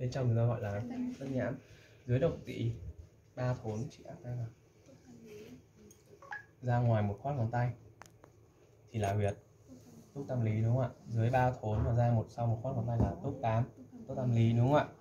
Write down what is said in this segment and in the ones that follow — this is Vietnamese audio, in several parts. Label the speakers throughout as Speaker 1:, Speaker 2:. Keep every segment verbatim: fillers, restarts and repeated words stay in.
Speaker 1: bên trong chúng ta gọi là tất nhãn. Dưới động tỵ ba thốn chỉ áp ra ra ngoài một khoát ngón tay thì là huyệt túc tam lý, đúng không ạ? Dưới ba thốn và ra một sau một khoát ngón tay là túc tám, túc tam lý, đúng không ạ?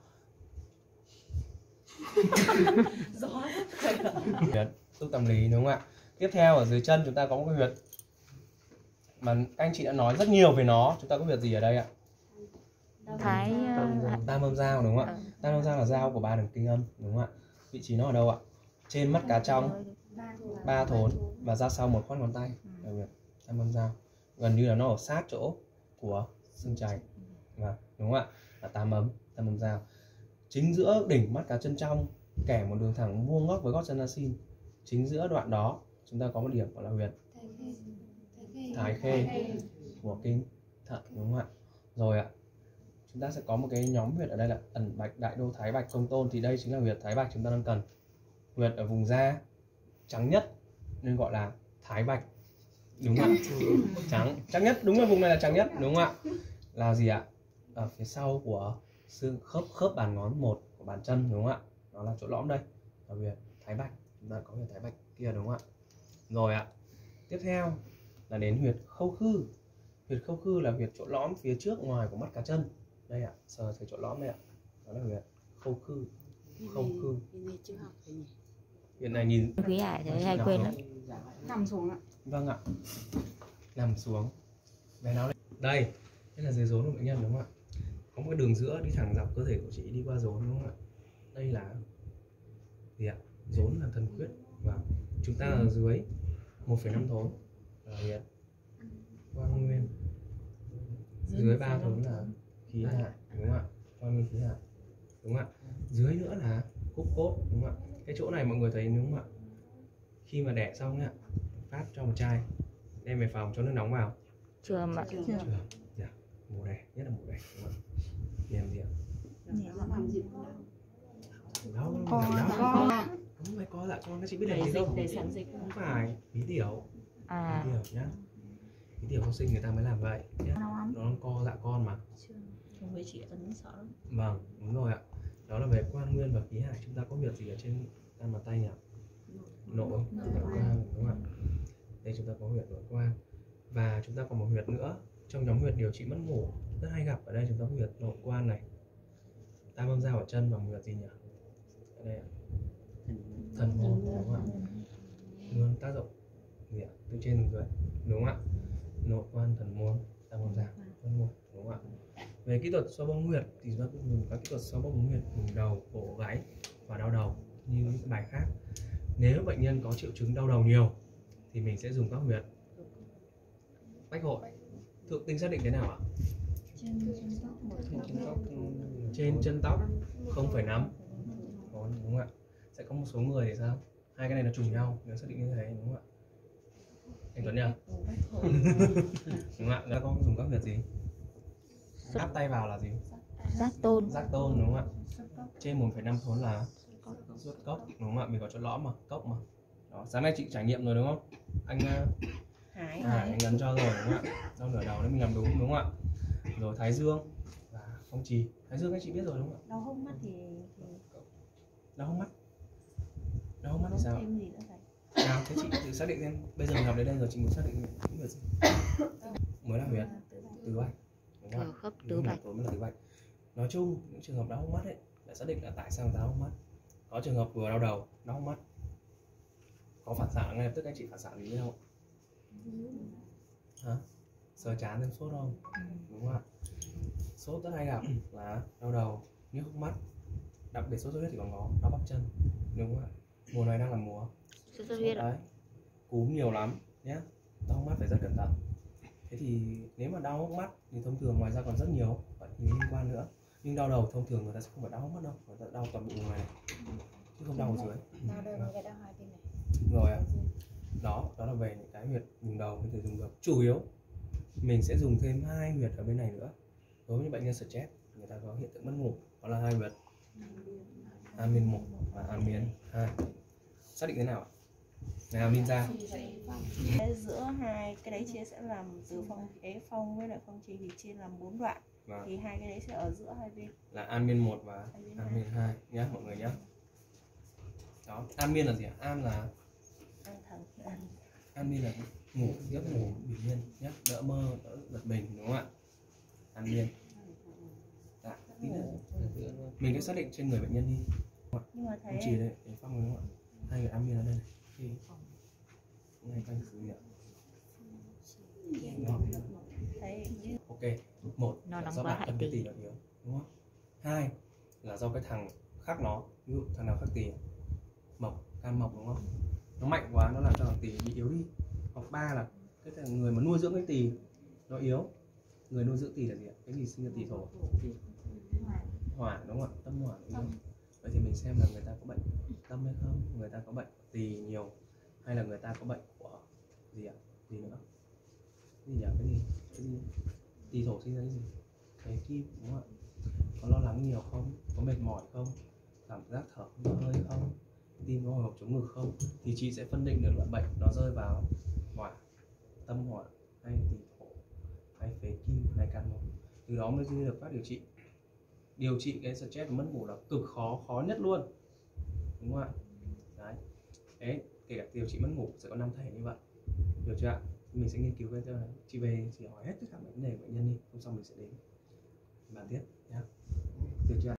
Speaker 1: Huyệt túc tam lý, đúng không ạ? Tiếp theo ở dưới chân chúng ta có một cái huyệt mà các anh chị đã nói rất nhiều về nó. Chúng ta có huyệt gì ở đây ạ?
Speaker 2: Thái
Speaker 1: Tam âm giao, đúng không ạ? Tam âm giao là giao của ba đường kinh âm, đúng không ạ? Vị trí nó ở đâu ạ? Trên mắt cá trong, ba thốn và ra sau một khoát ngón tay là huyệt tam âm giao. Gần như là nó ở sát chỗ của xương chày, và đúng không ạ? Là tam âm, tam âm giao. Chính giữa đỉnh mắt cá chân trong kẻ một đường thẳng vuông góc với gót chân asin. Chính giữa đoạn đó chúng ta có một điểm gọi là huyệt thái khê của kinh thận, đúng không ạ? Rồi ạ, chúng ta sẽ có một cái nhóm huyệt ở đây là ẩn bạch, đại đô, thái bạch, công tôn. Thì đây chính là huyệt thái bạch chúng ta đang cần. Huyệt ở vùng da trắng nhất nên gọi là thái bạch, đúng không ạ? Trắng, trắng nhất, đúng là vùng này là trắng nhất, đúng không ạ? Là gì ạ? Ở phía sau của xương khớp khớp bàn ngón một của bàn chân, đúng không ạ? Đó là chỗ lõm đây, là huyệt thái bạch. Chúng ta có huyệt thái bạch kia, đúng không ạ? Rồi ạ, tiếp theo là đến huyệt khâu khư. Huyệt khâu khư là huyệt chỗ lõm phía trước ngoài của mắt cá chân. Đây ạ, sờ thấy chỗ lõm đây ạ. Đó là huyệt khâu khư. Khâu khư. Huyệt này nhìn
Speaker 2: quý ải thấy hay quên lắm.
Speaker 3: Nằm xuống ạ.
Speaker 1: Vâng ạ. Nằm xuống. Bé nào đây? Đây, đây là dưới rốn của bệnh nhân, đúng không ạ? Có một cái đường giữa đi thẳng dọc cơ thể của chị đi qua rốn, đúng không ạ? Đây là gì ạ? Rốn là thần khuyết. Và chúng ta ở dưới một phẩy năm thốn là huyệt quang nguyên. Dưới ba thốn là khí hải, đúng không ạ? Quang nguyên khí hải, đúng không ạ? Dưới nữa là cúc cốt, đúng không ạ? Cái chỗ này mọi người thấy, đúng không ạ? Khi mà đẻ xong ạ, phát cho một chai đem về phòng cho nước nóng vào.
Speaker 2: Chưa mà.
Speaker 3: Chưa.
Speaker 1: Chưa. Dạ. Mổ đẻ, nhất là mổ đẻ, đúng không ạ? Thì làm gì ạ? Đau,
Speaker 2: Co,
Speaker 1: đau.
Speaker 2: co.
Speaker 1: Không phải co lại con, các chị biết làm gì không?
Speaker 3: Để sản dịch.
Speaker 1: Không phải, bí tiểu.
Speaker 2: À.
Speaker 1: Bí tiểu nhá. Bí tiểu không sinh người ta mới làm vậy nhá. Nó co dạ con mà.
Speaker 3: Không với chị ấn sợ lắm.
Speaker 1: Vâng, đúng rồi ạ. Đó là về quan nguyên và khí hải. Chúng ta có huyệt gì ở trên tay bàn tay nhỉ? Nội, nội quan, đúng không ạ? Đây chúng ta có huyệt nội quan. Và chúng ta còn một huyệt nữa trong nhóm huyệt điều trị mất ngủ rất hay gặp. Ở đây chúng ta có huyệt nội quan này, tam âm giao ở chân, và một huyệt gì nhỉ? Ở đây ạ, thần môn, đúng không ạ? Luôn tác dụng gì ạ? Từ trên xuống dưới, đúng không ạ? Nội quan, thần môn, tam âm giao, phân nguồn, đúng không ạ? Về kỹ thuật xoa bóp huyệt thì chúng ta cũng dùng các kỹ thuật xoa bóp huyệt vùng đầu, cổ, gáy và đau đầu như những bài khác. Nếu bệnh nhân có triệu chứng đau đầu nhiều thì mình sẽ dùng các huyệt bách hội. Thượng tinh xác định thế nào ạ? Trên chân tóc không phẩy năm, đúng không ạ? Sẽ có một số người thì sao? Hai cái này nó trùng nhau, nếu xác định như thế, đúng không ạ? Anh Tuấn nhỉ? Đúng không ạ? Chúng ta có dùng các huyệt gì? Áp tay vào là gì?
Speaker 2: Giác tôn.
Speaker 1: Giác tôn, đúng không ạ? Trên một phẩy năm thốn là ruột cốc, đúng không ạ? Mình có chỗ lõm mà, cốc mà. Đó, sáng nay chị trải nghiệm rồi đúng không? Anh
Speaker 3: Hải,
Speaker 1: à, anh ấn cho rồi, đúng không ạ? Đau nửa đầu đấy mình làm đúng, đúng không ạ? Rồi thái dương và phong trì. Thái dương các chị biết rồi đúng không ạ?
Speaker 3: đau hông mắt thì, thì...
Speaker 1: Đau hông mắt. Đau hông mắt thì sao?
Speaker 3: Thêm gì nữa phải?
Speaker 1: Nào, thế chị tự xác định xem. Bây giờ mình học đến đây rồi, chị muốn xác định những việc gì? Mới là huyệt tứ bạch, đúng không ạ?
Speaker 2: Khớp tứ bạch.
Speaker 1: Tối mới là tứ bạch. Nói chung những trường hợp đau hông mắt ấy đã xác định là tại sao đau hông mắt. Có trường hợp vừa đau đầu, đau hông mắt, có phản xạ ngay lập tức. Anh chị phản xạ gì biết không? Hả? Sờ chán thêm sốt không? Đúng không ạ? Sốt rất hay gặp là đau đầu, nhức hốc mắt, đặc biệt sốt xuất huyết thì còn có đau bắp chân, đúng không ạ? Mùa này đang là mùa
Speaker 2: Sốt xuất huyết ạ.
Speaker 1: Cúm nhiều lắm nhé. Đau hốc mắt phải rất cẩn thận. Thế thì nếu mà đau hốc mắt thì thông thường ngoài ra còn rất nhiều bệnh liên quan nữa. Nhưng đau đầu thông thường người ta sẽ không phải đau hốc mắt đâu, người ta đau toàn bộ vùng này, này chứ không đau ở dưới.
Speaker 3: Đau đây cái đau hai bên này.
Speaker 1: Rồi ạ. Đó, đó là về những cái huyệt vùng đầu có thể dùng được. Chủ yếu mình sẽ dùng thêm hai huyệt ở bên này nữa. Đối với những bệnh nhân stress, người ta có hiện tượng mất ngủ, đó là hai huyệt an miên một và an miên hai. Xác định thế nào ạ? Nào Linh ra.
Speaker 3: Giữa hai cái đấy chia sẽ làm từ phong ế phong với lại phong trì thì chia làm bốn đoạn.
Speaker 1: Và
Speaker 3: Thì hai cái đấy sẽ ở giữa hai bên.
Speaker 1: là an miên một và
Speaker 3: An miên
Speaker 1: an miên hai nhé mọi người nhé. Đó, an miên là gì ạ? An là
Speaker 3: An thần, an
Speaker 1: an miên là ngủ, giấc ngủ bình yên nhé, đỡ mơ, đỡ giật mình, đúng không ạ? An miên. Dạ, tí nữa. Mình cứ xác định trên người bệnh nhân đi.
Speaker 3: nhưng mà thấy
Speaker 1: Chỉ đây, để phong đúng không ạ? Hai người an miên ở đây này. Thì ngay cạnh gì ạ? Đó.
Speaker 3: thấy như
Speaker 1: Ok, một
Speaker 2: Nó
Speaker 1: là
Speaker 2: nóng
Speaker 1: do
Speaker 2: quá
Speaker 1: bản
Speaker 2: hại
Speaker 1: thân cái
Speaker 2: tỳ.
Speaker 1: tỳ nó yếu, đúng không? Hai là do cái thằng khác nó, ví dụ thằng nào khác tỳ, mộc, can mộc đúng không? Nó mạnh quá nó làm cho thằng tỳ bị yếu đi. Hoặc ba là cái thằng người mà nuôi dưỡng cái tỳ nó yếu. Người nuôi dưỡng tỳ là gì ạ? Cái gì sinh ra tỳ thổ? Hỏa đúng không ạ? Tâm hỏa nó yếu. Vậy thì mình xem là người ta có bệnh tâm hay không, người ta có bệnh tỳ nhiều, hay là người ta có bệnh của gì ạ? Gì nữa? Cái gì nhỉ? Cái gì? Cái gì? Tỳ thổ sinh ra cái gì? Cái kim đúng không ạ? Có lo lắng nhiều không? Có mệt mỏi không? Cảm giác thở không hơi không? Tim có hồi hộp chống ngực không? Thì chị sẽ phân định được loại bệnh nó rơi vào hỏa, tâm hỏa, hay tỳ thổ, hay phế kim, hay can mộc. Từ đó mới được phát điều trị. Điều trị cái stress và mất ngủ là cực khó, khó nhất luôn, đúng không ạ? Đấy, đấy kể cả điều trị mất ngủ sẽ có năm thể như vậy, được chưa ạ? Mình sẽ nghiên cứu cái cho chị về chỉ hỏi hết tất cả vấn đề của bệnh nhân đi, hôm sau mình sẽ đến bàn tiếp nhé, được chưa ạ?